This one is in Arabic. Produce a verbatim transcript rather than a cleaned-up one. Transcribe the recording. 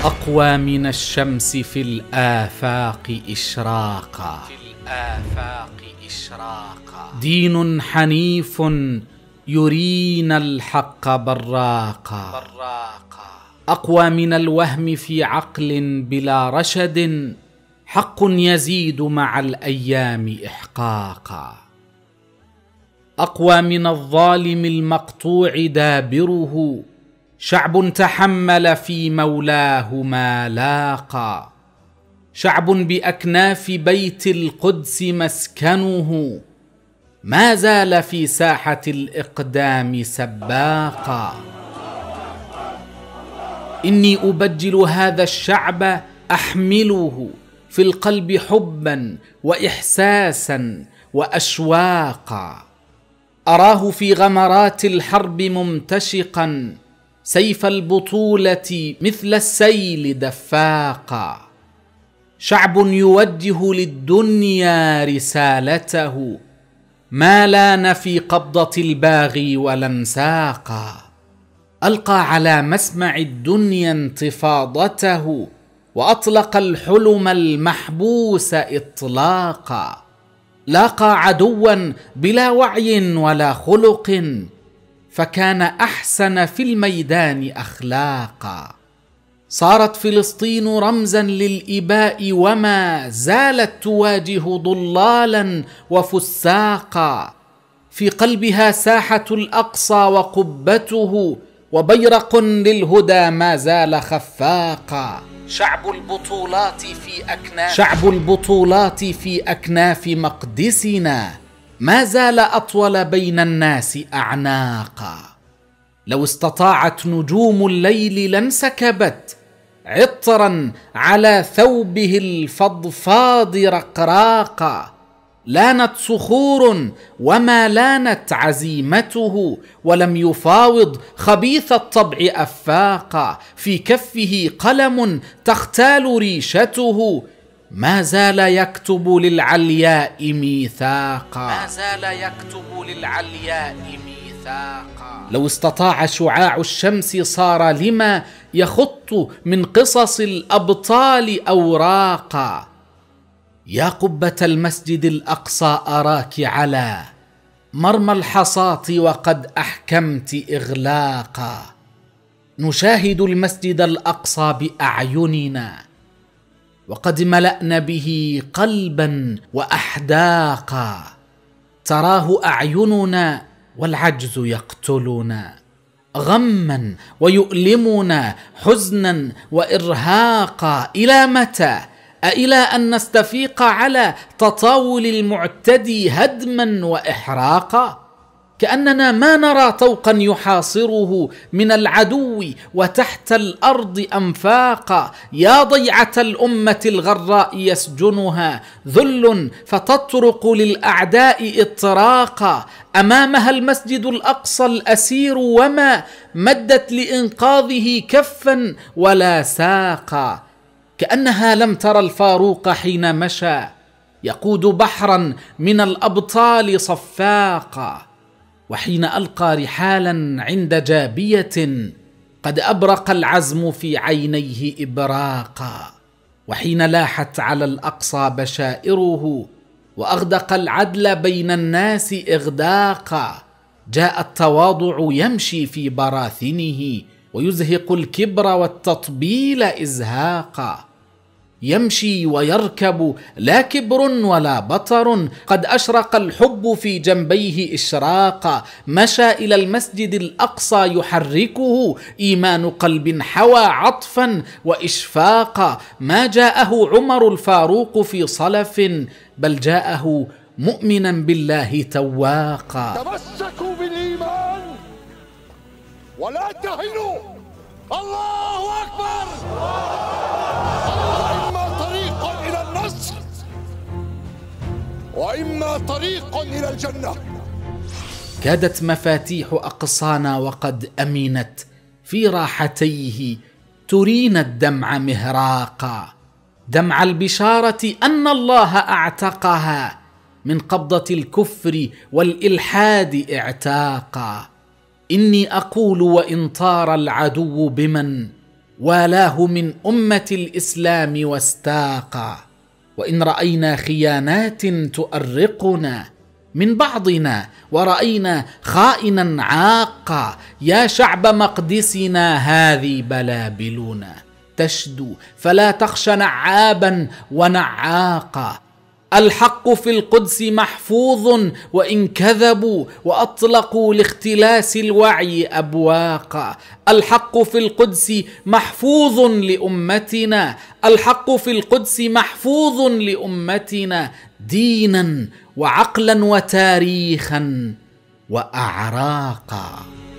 أقوى من الشمس في الآفاق إشراقا في الآفاق إشراقا دين حنيف يرينا الحق براقا براقا أقوى من الوهم في عقل بلا رشد، حق يزيد مع الأيام إحقاقا. أقوى من الظالم المقطوع دابره، شعب تحمل في مولاه ما لاقى. شعب بأكناف بيت القدس مسكنه، ما زال في ساحة الإقدام سباقا. إني أبجل هذا الشعب أحمله في القلب حبا وإحساسا وأشواقا. أراه في غمرات الحرب ممتشقا، سيف البطولة مثل السيل دفاقا. شعب يوجه للدنيا رسالته، ما لان في قبضة الباغي ولا انساقا. ألقى على مسمع الدنيا انتفاضته، وأطلق الحلم المحبوس إطلاقا. لاقى عدوا بلا وعي ولا خلق، فكان أحسن في الميدان أخلاقا. صارت فلسطين رمزا للإباء، وما زالت تواجه ضلالا وفساقا. في قلبها ساحة الأقصى وقبته، وبيرق للهدى ما زال خفاقا. شعب البطولات في أكناف شعب البطولات في أكناف مقدسنا، ما زال أطول بين الناس أعناقا. لو استطاعت نجوم الليل لانسكبت عطرا على ثوبه الفضفاض رقراقا. لانت صخور وما لانت عزيمته، ولم يفاوض خبيث الطبع أفاقا. في كفه قلم تختال ريشته، ما زال يكتب للعلياء ميثاقا ما زال يكتب للعلياء ميثاقا. لو استطاع شعاع الشمس صار لما يخط من قصص الأبطال أوراقا. يا قبة المسجد الأقصى أراك على مرمى الحصاة وقد أحكمت إغلاقا. نشاهد المسجد الأقصى بأعيننا، وقد ملأنا به قلبا وأحداقا. تراه أعيننا والعجز يقتلنا، غما ويؤلمنا، حزنا وإرهاقا. إلى متى؟ أإلى أن نستفيق على تطاول المعتدي هدما وإحراقا؟ كأننا ما نرى طوقا يحاصره من العدو وتحت الأرض أنفاقا. يا ضيعة الأمة الغراء يسجنها ذل، فتطرق للأعداء إطراقا. أمامها المسجد الأقصى الأسير، وما مدت لإنقاذه كفا ولا ساقا. كأنها لم ترى الفاروق حين مشى يقود بحرا من الأبطال صفاقا، وحين ألقى رحالا عند جابية قد أبرق العزم في عينيه إبراقا. وحين لاحت على الأقصى بشائره وأغدق العدل بين الناس إغداقا، جاء التواضع يمشي في براثنه، ويزهق الكبر والتطبيل إزهاقا. يمشي ويركب لا كبر ولا بطر، قد أشرق الحب في جنبيه إشراقا. مشى إلى المسجد الأقصى يحركه إيمان قلب حوى عطفا وإشفاقا. ما جاءه عمر الفاروق في صلف، بل جاءه مؤمنا بالله تواقا. تمسكوا بالإيمان ولا تهنوا. الله أكبر. إما طريق إلى النصر، وإما طريق إلى الجنة. كادت مفاتيح أقصانا وقد أمنت في راحتيه، ترينا الدمع مهراقا. دمع البشارة أن الله أعتقها من قبضة الكفر والإلحاد اعتاقا. إني أقول وإن طار العدو بمن والاه من أمة الإسلام واستاقا. وإن رأينا خيانات تؤرقنا من بعضنا ورأينا خائنا عاقا، يا شعب مقدسنا هذه بلابلنا تشدو فلا تخش نعابا ونعاقا. الحق في القدس محفوظ وإن كذبوا وأطلقوا لاختلاس الوعي أبواقا. الحق في القدس محفوظ لأمتنا، الحق في القدس محفوظ لأمتنا دينا وعقلا وتاريخا وأعراقا.